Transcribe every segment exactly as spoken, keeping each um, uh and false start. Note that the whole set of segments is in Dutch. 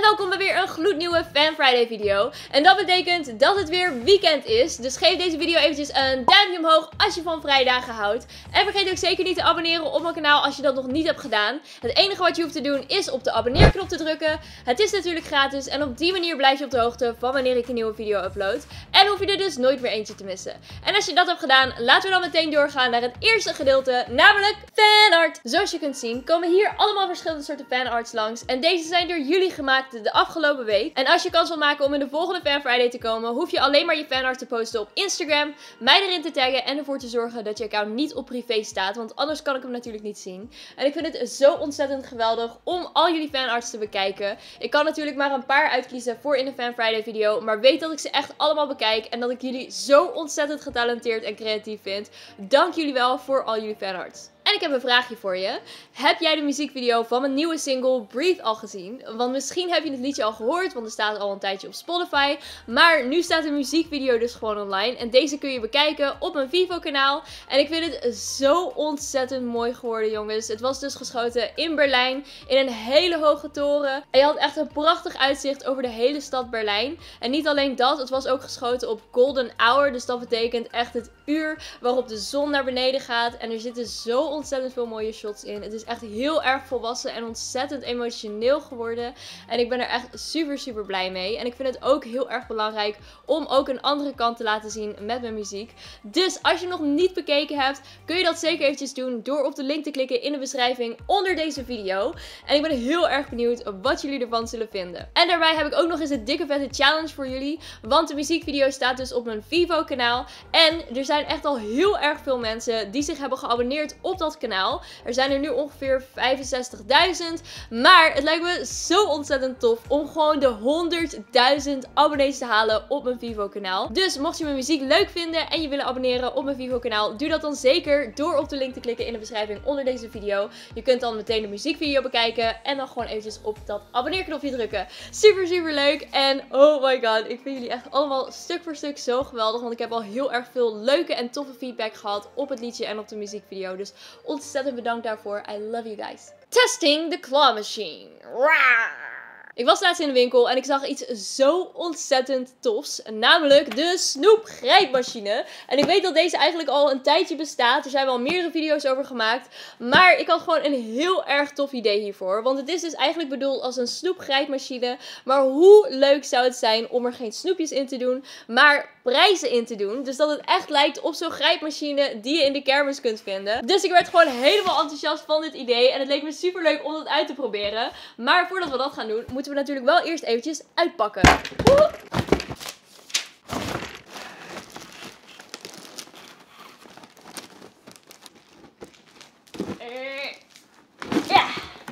welkom bij weer een gloednieuwe Fan Friday video. En dat betekent dat het weer weekend is. Dus geef deze video eventjes een duimpje omhoog als je van vrijdagen houdt. En vergeet ook zeker niet te abonneren op mijn kanaal als je dat nog niet hebt gedaan. Het enige wat je hoeft te doen is op de abonneerknop te drukken. Het is natuurlijk gratis en op die manier blijf je op de hoogte van wanneer ik een nieuwe video upload. En hoef je er dus nooit meer eentje te missen. En als je dat hebt gedaan, laten we dan meteen doorgaan naar het eerste gedeelte, namelijk fanart. Zoals je kunt zien komen hier allemaal verschillende soorten fanarts langs. En deze zijn door jullie gemaakt de afgelopen week. En als je kans wil maken om in de volgende Fan Friday te komen, hoef je alleen maar je fanart te posten op Instagram, mij erin te taggen en ervoor te zorgen dat je account niet op privé staat, want anders kan ik hem natuurlijk niet zien. En ik vind het zo ontzettend geweldig om al jullie fanarts te bekijken. Ik kan natuurlijk maar een paar uitkiezen voor in de Fan Friday video, maar weet dat ik ze echt allemaal bekijk en dat ik jullie zo ontzettend getalenteerd en creatief vind. Dank jullie wel voor al jullie fanarts. En ik heb een vraagje voor je. Heb jij de muziekvideo van mijn nieuwe single Breathe al gezien? Want misschien heb je het liedje al gehoord, want er staat al een tijdje op Spotify. Maar nu staat de muziekvideo dus gewoon online. En deze kun je bekijken op mijn Vivo kanaal. En ik vind het zo ontzettend mooi geworden, jongens. Het was dus geschoten in Berlijn, in een hele hoge toren. En je had echt een prachtig uitzicht over de hele stad Berlijn. En niet alleen dat, het was ook geschoten op golden hour. Dus dat betekent echt het uur waarop de zon naar beneden gaat. En er zitten zo ontzettend veel mooie shots in. Het is echt heel erg volwassen en ontzettend emotioneel geworden. En ik ben er echt super super blij mee. En ik vind het ook heel erg belangrijk om ook een andere kant te laten zien met mijn muziek. Dus als je nog niet bekeken hebt, kun je dat zeker eventjes doen door op de link te klikken in de beschrijving onder deze video. En ik ben heel erg benieuwd wat jullie ervan zullen vinden. En daarbij heb ik ook nog eens een dikke vette challenge voor jullie. Want de muziekvideo staat dus op mijn Vivo kanaal. En er zijn echt al heel erg veel mensen die zich hebben geabonneerd op dat kanaal. Er zijn er nu ongeveer vijfenzestigduizend. Maar het lijkt me zo ontzettend tof om gewoon de honderdduizend abonnees te halen op mijn Vivo kanaal. Dus mocht je mijn muziek leuk vinden en je willen abonneren op mijn Vivo kanaal, doe dat dan zeker door op de link te klikken in de beschrijving onder deze video. Je kunt dan meteen de muziekvideo bekijken en dan gewoon eventjes op dat abonneerknopje drukken. Super super leuk en oh my god, ik vind jullie echt allemaal stuk voor stuk zo geweldig, want ik heb al heel erg veel leuke en toffe feedback gehad op het liedje en op de muziekvideo. Dus ontzettend bedankt daarvoor. I love you guys. Testing the claw machine. Rawr. Ik was laatst in de winkel en ik zag iets zo ontzettend tofs. Namelijk de snoepgrijpmachine. En ik weet dat deze eigenlijk al een tijdje bestaat. Er zijn wel meerdere video's over gemaakt. Maar ik had gewoon een heel erg tof idee hiervoor. Want het is dus eigenlijk bedoeld als een snoepgrijpmachine. Maar hoe leuk zou het zijn om er geen snoepjes in te doen, maar prijzen in te doen. Dus dat het echt lijkt op zo'n grijpmachine die je in de kermis kunt vinden. Dus ik werd gewoon helemaal enthousiast van dit idee. En het leek me super leuk om dat uit te proberen. Maar voordat we dat gaan doen, moeten we natuurlijk wel eerst eventjes uitpakken. Woe! Uh, ja.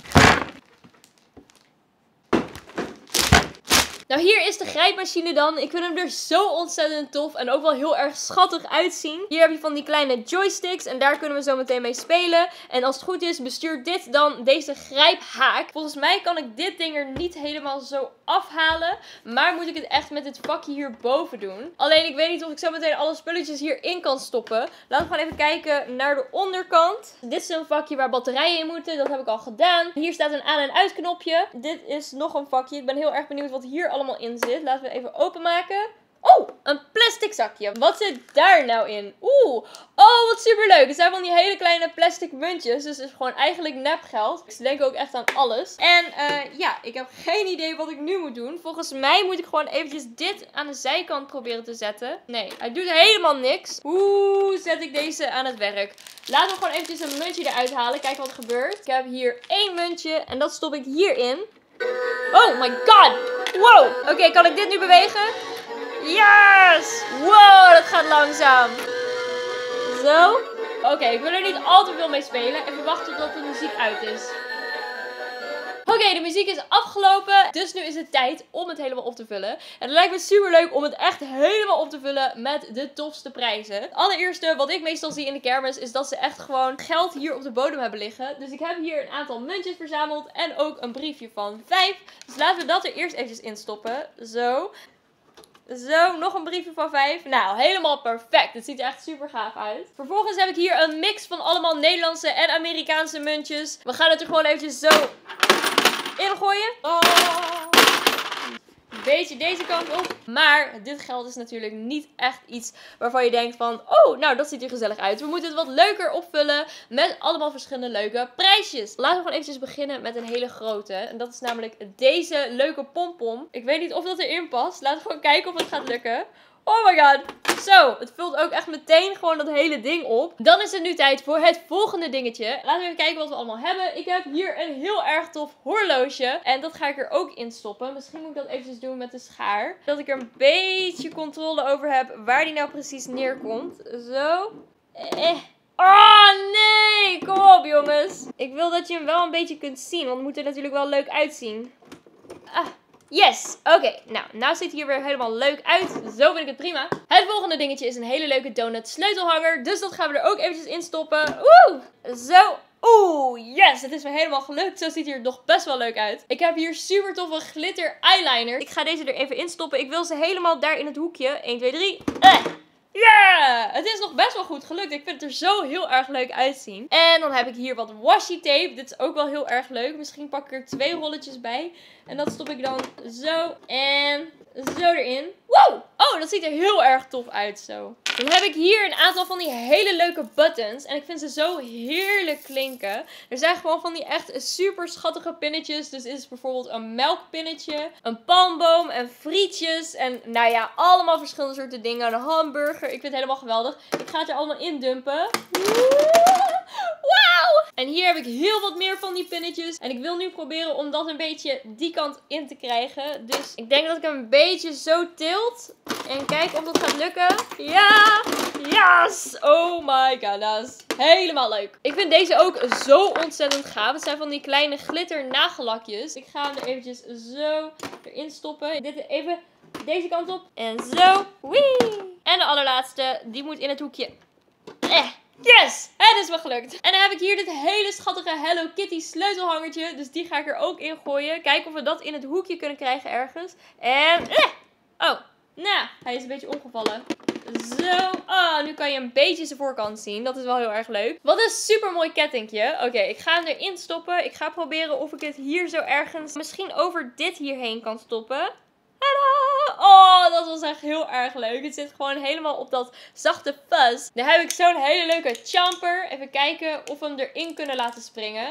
Nou, hier is de grijpmachine dan. Ik vind hem er zo ontzettend tof en ook wel heel erg schattig uitzien. Hier heb je van die kleine joysticks en daar kunnen we zo meteen mee spelen. En als het goed is, bestuurt dit dan deze grijphaak. Volgens mij kan ik dit ding er niet helemaal zo afhalen, maar moet ik het echt met dit vakje hierboven doen. Alleen ik weet niet of ik zo meteen alle spulletjes hierin kan stoppen. Laten we gewoon even kijken naar de onderkant. Dit is een vakje waar batterijen in moeten. Dat heb ik al gedaan. Hier staat een aan- en uitknopje. Dit is nog een vakje. Ik ben heel erg benieuwd wat hier allemaal in zit. Laten we even openmaken. Oh, een plastic zakje. Wat zit daar nou in? Oeh, oh wat superleuk. Het zijn van die hele kleine plastic muntjes. Dus het is gewoon eigenlijk nepgeld. Ze denken ook echt aan alles. En uh, ja, ik heb geen idee wat ik nu moet doen. Volgens mij moet ik gewoon eventjes dit aan de zijkant proberen te zetten. Nee, hij doet helemaal niks. Hoe zet ik deze aan het werk? Laten we gewoon eventjes een muntje eruit halen. Kijken wat er gebeurt. Ik heb hier één muntje en dat stop ik hierin. Oh my god. Wow. Oké, okay, kan ik dit nu bewegen? Yes! Wow, dat gaat langzaam. Zo. Oké, okay, ik wil er niet al te veel mee spelen. Even wachten tot de muziek uit is. Oké, okay, de muziek is afgelopen. Dus nu is het tijd om het helemaal op te vullen. En het lijkt me super leuk om het echt helemaal op te vullen met de tofste prijzen. Het allereerste wat ik meestal zie in de kermis is dat ze echt gewoon geld hier op de bodem hebben liggen. Dus ik heb hier een aantal muntjes verzameld en ook een briefje van vijf. Dus laten we dat er eerst eventjes in stoppen. Zo. Zo, nog een briefje van vijf. Nou, helemaal perfect. Het ziet er echt super gaaf uit. Vervolgens heb ik hier een mix van allemaal Nederlandse en Amerikaanse muntjes. We gaan het er gewoon eventjes zo ingooien. Oh. beetje deze kant op. Maar dit geld is natuurlijk niet echt iets waarvan je denkt van, oh, nou dat ziet er gezellig uit. We moeten het wat leuker opvullen met allemaal verschillende leuke prijsjes. Laten we gewoon eventjes beginnen met een hele grote. En dat is namelijk deze leuke pompom. Ik weet niet of dat erin past. Laten we gewoon kijken of het gaat lukken. Oh my god. Zo, het vult ook echt meteen gewoon dat hele ding op. Dan is het nu tijd voor het volgende dingetje. Laten we even kijken wat we allemaal hebben. Ik heb hier een heel erg tof horloge. En dat ga ik er ook in stoppen. Misschien moet ik dat eventjes doen met de schaar. Dat ik er een beetje controle over heb waar die nou precies neerkomt. Zo. Eh. Oh nee, kom op jongens. Ik wil dat je hem wel een beetje kunt zien, want het moet er natuurlijk wel leuk uitzien. Ah. Yes, oké. Okay. Nou, nou ziet hij hier weer helemaal leuk uit. Zo vind ik het prima. Het volgende dingetje is een hele leuke donut sleutelhanger. Dus dat gaan we er ook eventjes in stoppen. Oeh, zo. Oeh, yes, het is me helemaal gelukt. Zo ziet hij er nog best wel leuk uit. Ik heb hier super toffe glitter eyeliner. Ik ga deze er even in stoppen. Ik wil ze helemaal daar in het hoekje. één, twee, drie. Eh. Ja, yeah! Het is nog best wel goed gelukt. Ik vind het er zo heel erg leuk uitzien. En dan heb ik hier wat washi tape. Dit is ook wel heel erg leuk. Misschien pak ik er twee rolletjes bij. En dat stop ik dan zo en zo erin. Wow! Oh, dat ziet er heel erg tof uit zo. Dan heb ik hier een aantal van die hele leuke buttons. En ik vind ze zo heerlijk klinken. Er zijn gewoon van die echt super schattige pinnetjes. Dus dit is bijvoorbeeld een melkpinnetje, een palmboom en frietjes. En nou ja, allemaal verschillende soorten dingen. Een hamburger. Ik vind het helemaal geweldig. Ik ga het er allemaal in dumpen. Wauw! En hier heb ik heel wat meer van die pinnetjes. En ik wil nu proberen om dat een beetje die kant in te krijgen. Dus ik denk dat ik hem een beetje zo tilt. En kijk of dat gaat lukken. Ja! Yes! Oh my god, dat is helemaal leuk. Ik vind deze ook zo ontzettend gaaf. Het zijn van die kleine glitter nagellakjes. Ik ga hem er eventjes zo erin stoppen. Dit even deze kant op. En zo. Wee! En de allerlaatste, die moet in het hoekje. Eh. Yes! Het is me gelukt. En dan heb ik hier dit hele schattige Hello Kitty sleutelhangertje. Dus die ga ik er ook in gooien. Kijken of we dat in het hoekje kunnen krijgen ergens. En... Eh. Oh. Nou, hij is een beetje omgevallen. Zo. Oh, nu kan je een beetje zijn voorkant zien. Dat is wel heel erg leuk. Wat een super mooi kettingje. Oké, okay, ik ga hem erin stoppen. Ik ga proberen of ik het hier zo ergens misschien over dit hierheen kan stoppen. Tadaa! Oh, dat was echt heel erg leuk. Het zit gewoon helemaal op dat zachte fuzz. Dan heb ik zo'n hele leuke champer. Even kijken of we hem erin kunnen laten springen.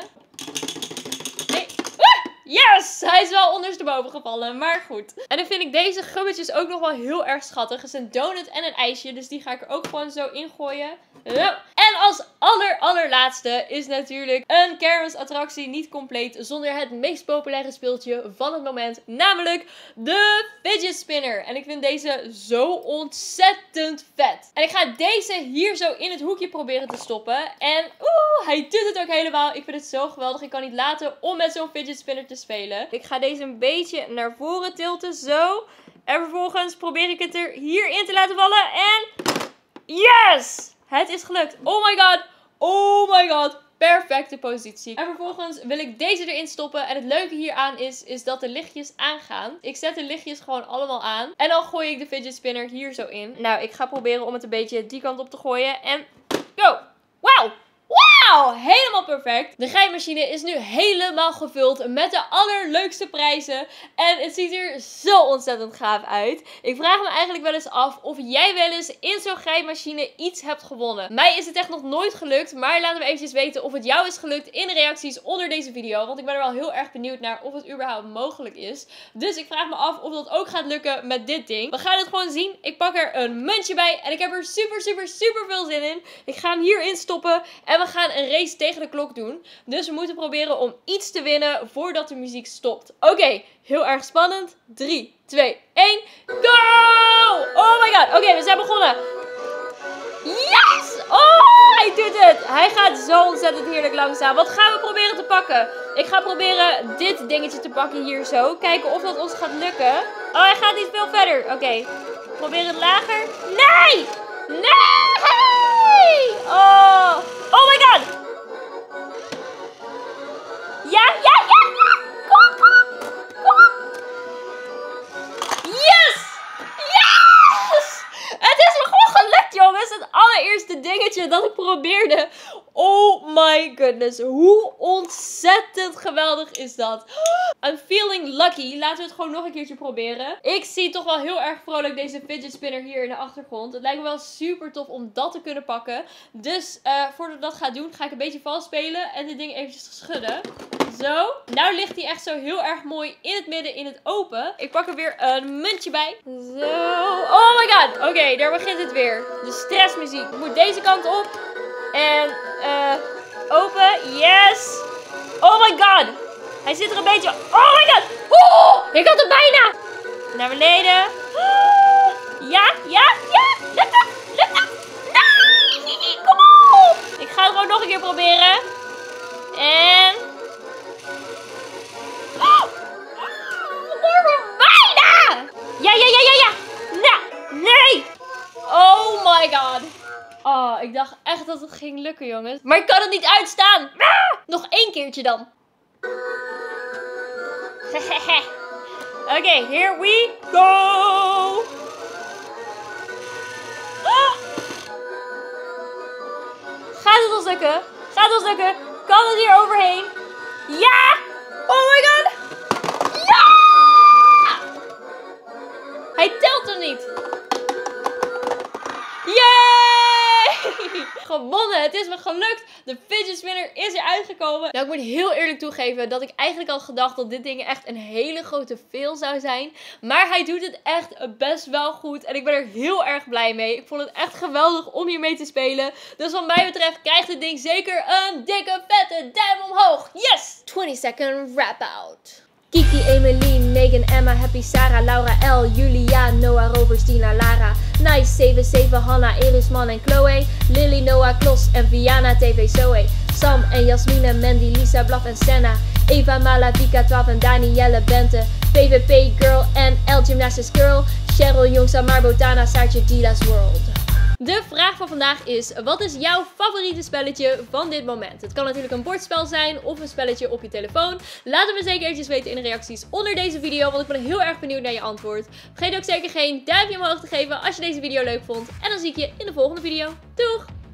Nee. Ah! Yes! Hij is wel ondersteboven gevallen, maar goed. En dan vind ik deze gummetjes ook nog wel heel erg schattig. Het is een donut en een ijsje, dus die ga ik er ook gewoon zo ingooien. En als aller allerlaatste is natuurlijk een kermisattractie niet compleet zonder het meest populaire speeltje van het moment. Namelijk de fidget spinner. En ik vind deze zo ontzettend vet. En ik ga deze hier zo in het hoekje proberen te stoppen. En oeh, hij doet het ook helemaal. Ik vind het zo geweldig. Ik kan niet laten om met zo'n fidget spinner te spelen. Ik ga deze een beetje naar voren tilten. Zo. En vervolgens probeer ik het er hierin te laten vallen. En yes! Het is gelukt. Oh my god. Oh my god. Perfecte positie. En vervolgens wil ik deze erin stoppen. En het leuke hieraan is, is dat de lichtjes aangaan. Ik zet de lichtjes gewoon allemaal aan. En dan gooi ik de fidget spinner hier zo in. Nou, ik ga proberen om het een beetje die kant op te gooien. En go. Wauw. Wauw, helemaal perfect. De geimachine is nu helemaal gevuld met de allerleukste prijzen. En het ziet er zo ontzettend gaaf uit. Ik vraag me eigenlijk wel eens af of jij wel eens in zo'n geimachine iets hebt gewonnen. Mij is het echt nog nooit gelukt. Maar laten we eventjes weten of het jou is gelukt in de reacties onder deze video. Want ik ben er wel heel erg benieuwd naar of het überhaupt mogelijk is. Dus ik vraag me af of dat ook gaat lukken met dit ding. We gaan het gewoon zien. Ik pak er een muntje bij. En ik heb er super, super, super veel zin in. Ik ga hem hierin stoppen. En we gaan een race tegen de klok doen. Dus we moeten proberen om iets te winnen voordat de muziek stopt. Oké, okay, heel erg spannend. drie, twee, één, go! Oh my god. Oké, okay, we zijn begonnen. Yes! Oh, hij doet het. Hij gaat zo ontzettend heerlijk langzaam. Wat gaan we proberen te pakken? Ik ga proberen dit dingetje te pakken hier zo. Kijken of dat ons gaat lukken. Oh, hij gaat niet veel verder. Oké, okay. Probeer het lager. Nee! Nee! Oh! Oh my god! Ja, ja, ja, ja! Kom, kom! Kom! Yes! Yes! Het is me gewoon gelukt, jongens! Het allereerste dingetje dat ik probeerde. Oh my goodness. Hoe ontzettend geweldig is dat. I'm feeling lucky. Laten we het gewoon nog een keertje proberen. Ik zie toch wel heel erg vrolijk deze fidget spinner hier in de achtergrond. Het lijkt me wel super tof om dat te kunnen pakken. Dus uh, voordat ik dat ga doen, ga ik een beetje vals spelen en dit ding eventjes schudden. Zo. Nou ligt hij echt zo heel erg mooi in het midden, in het open. Ik pak er weer een muntje bij. Zo. Oh my god. Oké, okay, daar begint het weer. De stressmuziek. Ik moet deze kant op. En uh, open. Yes. Oh my god. Hij zit er een beetje... Oh my god. Oh, ik had het bijna. Naar beneden. Ja, ja, ja. Lukt het? Lukt het? Nee. Kom op. Ik ga het gewoon nog een keer proberen. En... Oh, bijna. Ja, ja, ja, ja, ja. Nee. Nee. Oh my god. Oh, ik dacht echt dat het ging lukken, jongens. Maar ik kan het niet uitstaan. Ah! Nog één keertje dan. Oké, okay, here we go. Ah! Gaat het ons lukken? Gaat het ons lukken? Kan het hier overheen? Ja! Oh my god! Ja! Hij telt er niet. Yay! Gewonnen! Het is me gelukt! De fidget spinner is er uitgekomen. Nou, ik moet heel eerlijk toegeven dat ik eigenlijk had gedacht dat dit ding echt een hele grote fail zou zijn. Maar hij doet het echt best wel goed. En ik ben er heel erg blij mee. Ik vond het echt geweldig om hiermee te spelen. Dus wat mij betreft krijgt dit ding zeker een dikke vette duim omhoog. Yes! twintig second wrap out. Kiki, Emeline, Megan, Emma, Happy, Sarah, Laura, L, Julia, Noah, Rovers, Tina, Lara, Nice, zeven zeven, Hanna, Erisman en Chloe, Lily, Noah, Klos en Viana, T V Zoe, Sam en Jasmine, Mandy, Lisa, Blaf en Senna, Eva, Malavika, twaalf en Danielle, Bente, P V P Girl en L Gymnastics Girl, Cheryl, Jongsa, Marbotana, Saartje, Dila's World. De vraag van vandaag is, wat is jouw favoriete spelletje van dit moment? Het kan natuurlijk een bordspel zijn of een spelletje op je telefoon. Laat het me zeker eventjes weten in de reacties onder deze video, want ik ben heel erg benieuwd naar je antwoord. Vergeet ook zeker geen duimpje omhoog te geven als je deze video leuk vond. En dan zie ik je in de volgende video. Doeg!